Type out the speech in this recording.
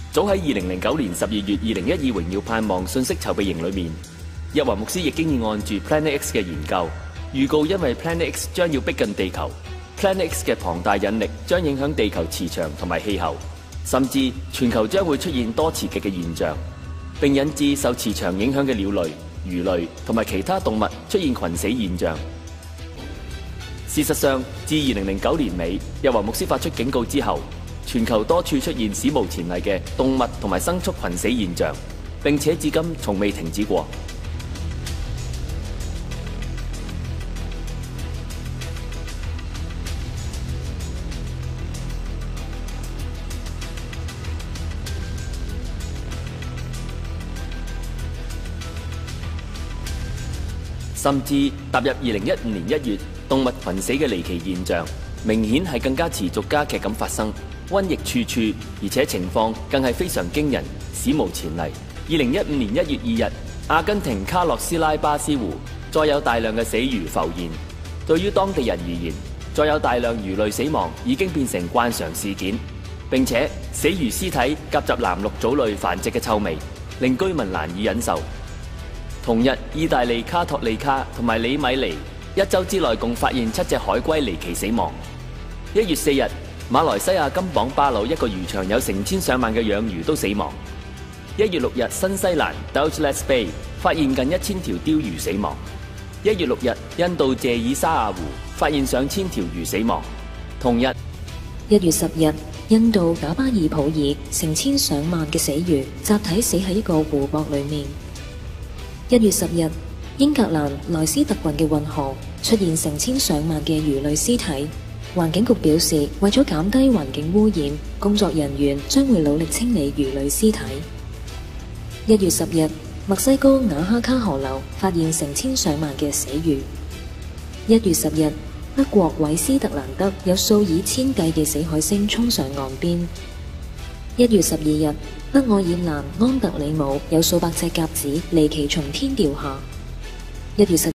早喺2009年12月2012榮耀盼望信息籌備營裏面，日華牧師亦經已按住 Planet X 嘅研究，預告因為 Planet X 將要逼近地球 ，Planet X 嘅龐大引力將影響地球磁場同埋氣候，甚至全球將會出現多磁極嘅現象，並引致受磁場影響嘅鳥類、魚類同埋其他動物出現群死現象。事實上，自2009年尾，日華牧師發出警告之後，全球多處出現史無前例嘅動物同埋牲畜群死現象，並且至今從未停止過。甚至踏入2015年1月，動物群死嘅離奇現象，明顯係更加持續加劇咁發生。瘟疫處處，而且情況更係非常驚人，史無前例。2015年1月2日，阿根廷卡洛斯拉巴斯湖再有大量嘅死魚浮現。對於當地人而言，再有大量魚類死亡已經變成慣常事件。並且死魚屍體夾雜藍綠藻類繁殖嘅臭味，令居民難以忍受。同日，意大利卡托利卡同埋里米尼一週之內共發現7隻海龜離奇死亡。1月4日，馬來西亞金榜巴魯一個漁場有成千上萬嘅養魚都死亡。1月6日，新西蘭 Doubtless Bay 發現近1000條鯛魚死亡。1月6日，印度謝爾沙亞湖發現上千條魚死亡。同日 ，1月10日，印度賈巴爾普爾成千上萬嘅死魚集體死喺一個湖泊裏面。1月10日，英格蘭萊斯特郡嘅運河出現成千上萬嘅魚類屍體。環境局表示，為咗減低環境污染，工作人員將會努力清理魚類屍體。1月10日，墨西哥瓦哈卡河流發現成千上萬嘅死魚。1月10日，德國韋斯特蘭德有數以千計嘅死海星衝上岸邊。1月12日，北愛爾蘭安特里姆有數百隻鴿子離奇從天掉下。1月10